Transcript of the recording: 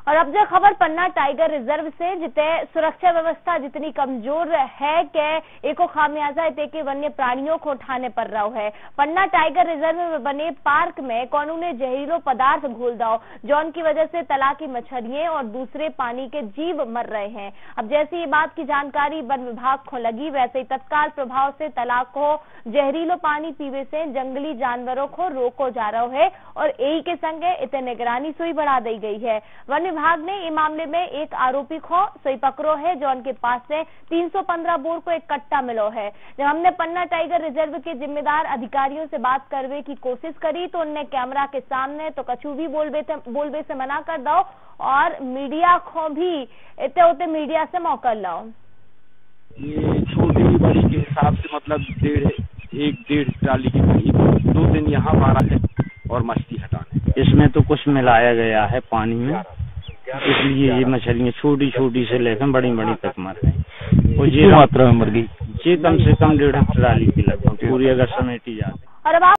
और अब जो खबर पन्ना टाइगर रिजर्व से, जिते सुरक्षा व्यवस्था जितनी कमजोर है कि एको खामियाजा इते के वन्य प्राणियों को उठाने पर रहो है। पन्ना टाइगर रिजर्व में बने पार्क में कौनू ने जहरीलो पदार्थ घोल दाओ, जौन की वजह से तालाब की मछलियां और दूसरे पानी के जीव मर रहे हैं। अब जैसी ये बात की जानकारी वन विभाग को लगी, वैसे ही तत्काल प्रभाव से तालाब को जहरीलो पानी पीवे से जंगली जानवरों को रोको जा रहा है और यही के संगे इतने निगरानी सुई बढ़ा दी गई है। वन विभाग ने इस मामले में एक आरोपी को सही पकड़ो है, जो उनके पास से 315 बोर को एक कट्टा मिलो है। जब हमने पन्ना टाइगर रिजर्व के जिम्मेदार अधिकारियों से बात करने की कोशिश करी तो उनने कैमरा के सामने तो कछु भी बोलबे से मना कर दो और मीडिया को भी इतने उतने मीडिया से मौका लाओ। ये छोटी बड़ी के हिसाब से मतलब डेढ़ ट्राली के करीब 2 दिन यहाँ बारा है और मछली हटाने। इसमें तो कुछ मिलाया गया है पानी में, इसलिए ये मछलियाँ छोटी छोटी से लेकर बड़ी बड़ी तक मर गई। और ये मात्रा में मर गई, ये कम से कम 1.5 ट्राली की लगभग पूरी अगर समेटी जाती। और अब